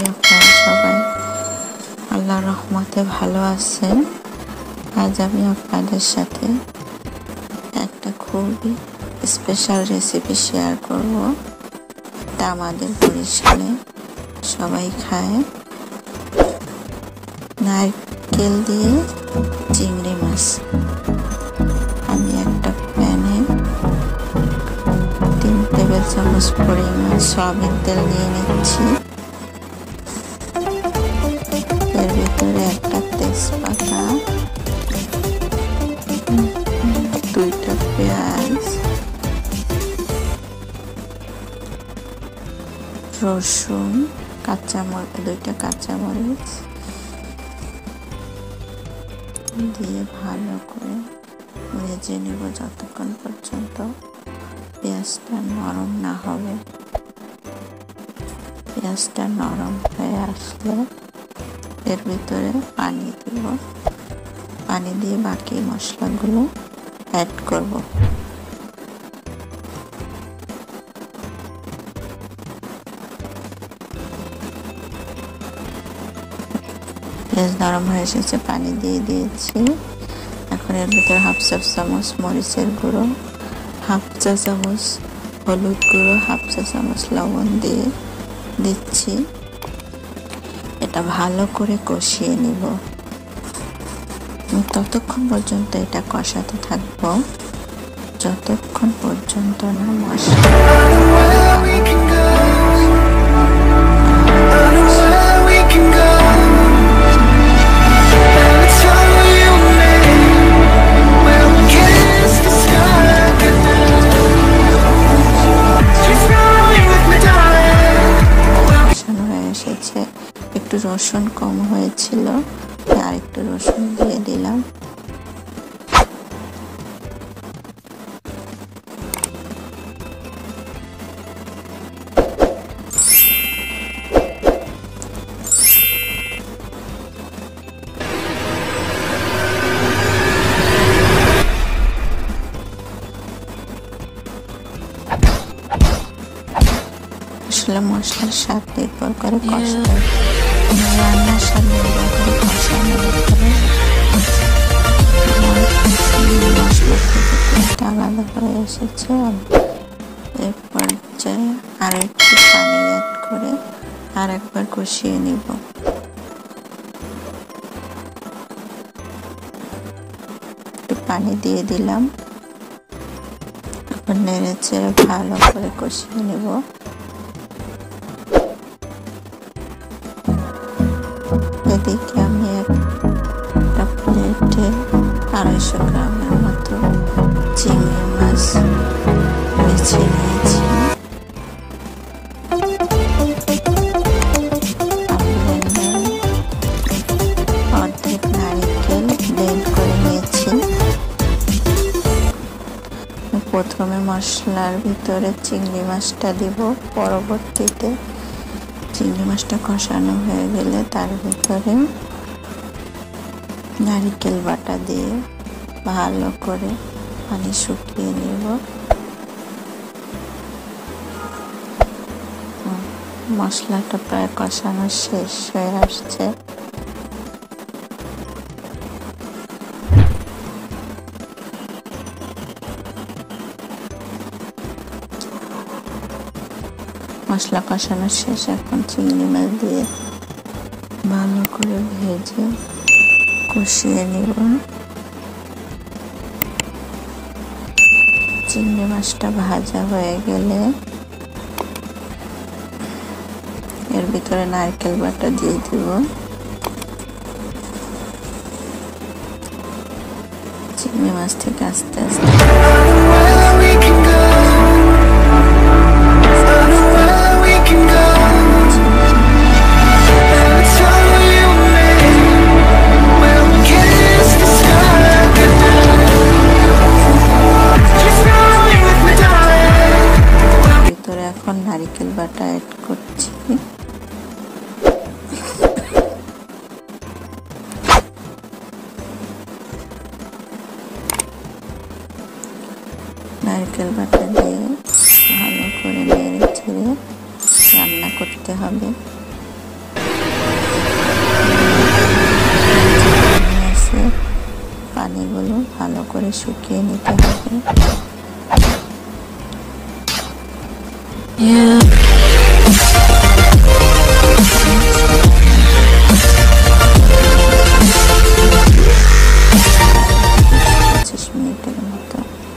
করি আপনারা সবাই আল্লাহর রহমতে ভালো আছেন। আজ আমি আপনাদের সাথে একটা খুবই স্পেশাল রেসিপি শেয়ার করব। এটা আমাদের বরিশালে সবাই খায়, নারকেল দিয়ে চিংড়ি মাছ। আমি একটা প্যানে 3 টেবিল চামচ পরিমাণ সয়াবিন তেল নিয়ে নিচ্ছি। এর ভিতরে একটা তেজপাতা, 2টা পেঁয়াজ, রসুন, 2টা কাঁচামরিচ দিয়ে ভালো করে ভেজে নেব যতক্ষণ পর্যন্ত পেঁয়াজটা নরম না হবে। পেঁয়াজটা নরম হয়ে আসলে এর ভিতরে পানি দিব। পানি দিয়ে বাকি মশলাগুলো অ্যাড করব। পেঁয়াজ নরম হয়ে এসেছে, পানি দিয়ে দিয়েছি। এখন এর ভিতরে 1/2 চা চামচ মরিচের গুঁড়ো, 1/2 চা চামচ হলুদ গুঁড়ো, 1/2 চা চামচ লবণ দিয়ে দিচ্ছি। এটা ভালো করে কষিয়ে নিব। ততক্ষণ পর্যন্ত এটা কষাতে থাকবো যতক্ষণ পর্যন্ত না মশলা একটু রসুন কম হয়েছিল, আর একটু রসুন দিয়ে দিলাম। আসলে মশলার স্বাদ নির্ভর করে রান্নার স্বাদ নির্ভর করে কষানোর উপরে। মশলা থেকে তেলটা আলাদা হয়ে এসেছে। এর পর্যায়ে আর একটু পানি অ্যাড করে আর একবার কষিয়ে নিব। একটু পানি দিয়ে দিলাম। এখন নেড়ে চেড়ে ভালো করে কষিয়ে নিব। এদিকে আমি একটা প্লেটে 250 গ্রামের মতো চিংড়ি মাছ বেছে নিয়েছি। অর্ধেক নারকেল ব্লেন্ড করে নিয়েছি। প্রথমে মশলার ভিতরে চিংড়ি মাছটা দিব, পরবর্তীতে চিংড়ি মাছটা কষানো হয়ে গেলে তার ভিতরে নারকেল বাটা দিয়ে ভালো করে পানি শুকিয়ে নেব। মশলাটা প্রায় কষানো শেষ হয়ে আসছে। মশলা কষানো শেষ, এখন চিংড়ি মাছ দিয়ে ভালো করে ভেজে কষিয়ে নিব। চিংড়ি মাছটা ভাজা হয়ে গেলে এর ভিতরে নারকেল বাটা দিয়ে দিব। চিংড়ি মাছ থেকে আস্তে আস্তে এখন নারকেল বাটা অ্যাড করছি। নারকেল বাটা দিয়ে ভালো করে নেড়ে ছেড়ে রান্না করতে হবে। পানিগুলো ভালো করে শুকিয়ে নিতে হবে। মিনিটের মতো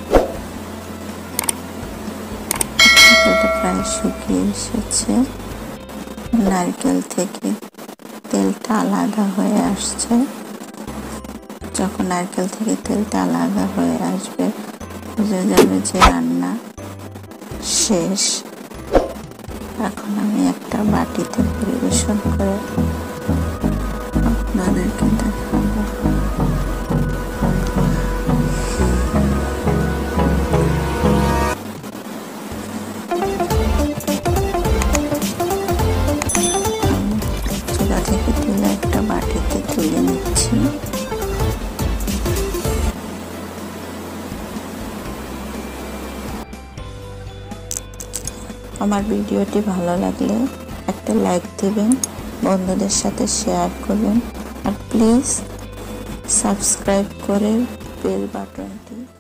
প্রায় শুকিয়ে এসেছে। নারকেল থেকে তেলটা আলাদা হয়ে আসছে। যখন নারকেল থেকে তেলটা আলাদা হয়ে আসবে বুঝে যাবে যে রান্না শেষ। এখন আমি একটা বাটিতে পরিবেশন করে আপনাদেরকে দেখাবো। চুলা থেকে তুলে একটা বাটিতে তুলে নিচ্ছি। আমার ভিডিওটি ভালো লাগলে একটা লাইক দেবেন, বন্ধুদের সাথে শেয়ার করবেন, আর প্লিজ সাবস্ক্রাইব করে বেল বাটনটি